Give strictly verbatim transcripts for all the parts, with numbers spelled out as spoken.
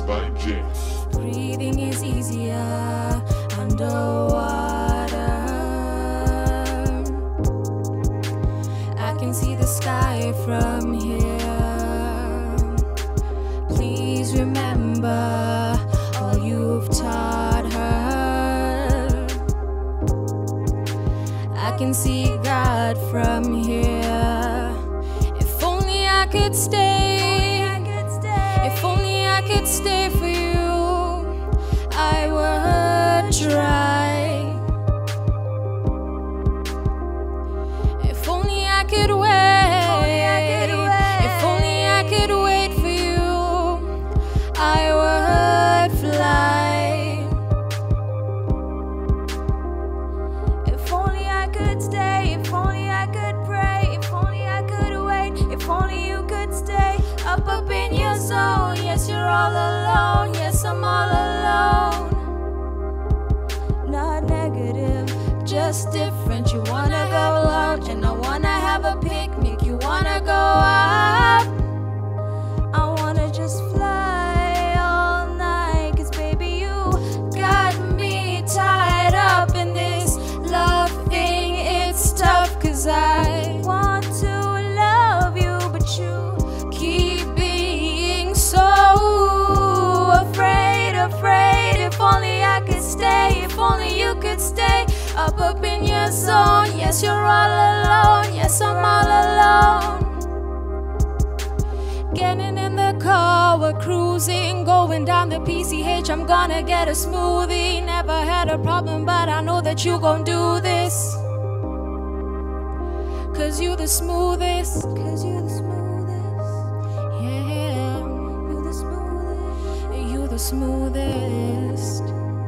mixed by Jay. Breathing is easier underwater. I can see the sky from here. Please remember all you've taught her. I can see God from here. If only I could stay. If only I could stay for you, I would try. If only I could wait. If only I could wait for you, I would fly. If only I could stay. If only I could pray. If only I could wait. If only you could stay up up in your zone. Yes, you're all alone. Yes, I'm all alone. Not negative, just different. You wanna go out and I wanna have a picnic. You wanna go up, I wanna just fly all night. Cause baby, you got me tied up in this love thing. It's tough cause I want to love you, but you keep being so afraid, afraid. If only I could stay, if only you could stay up up in your zone. Yes, you're all alone. Yes, I'm all alone. Getting in the car, we're cruising, going down the P C H. I'm gonna get a smoothie. Never had a problem, but I know that you gon' do this. Cause you the smoothest. Cause you the smoothest. Yeah, you the smoothest. You the smoothest.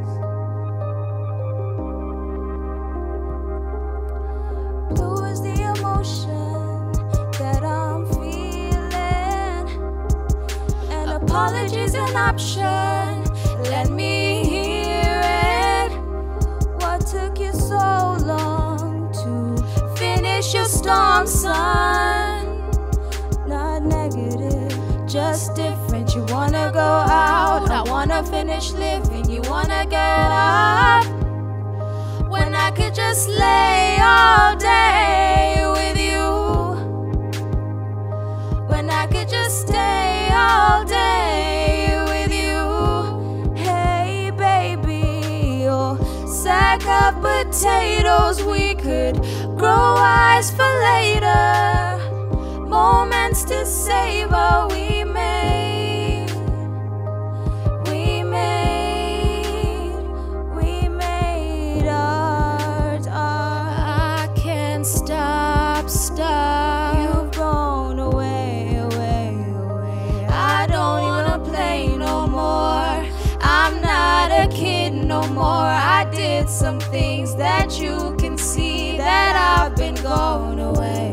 Blue is the emotion that I'm feeling, and apology's an option. Let me hear it. What took you so long to finish your storm, son? Not negative, just different. You wanna go out, I wanna finish living. You wanna get up when I could just lay all day with you. When I could just stay all day with you. Hey baby, your sack of potatoes. We could grow eyes for later, moments to savor. We made, we made, we made art, art. I can't stop, stop. You've gone away, away, away. I don't wanna play no more. I'm not a kid no more. I did some things that you can see that I've been going away.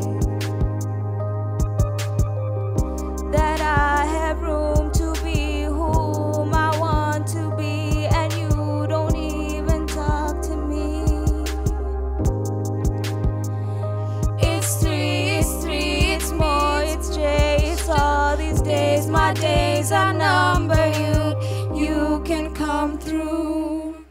That I have room to be whom I want to be, and you don't even talk to me. It's three, it's three, it's more, it's J, it's all these days. My days are numbered. You, you can come through.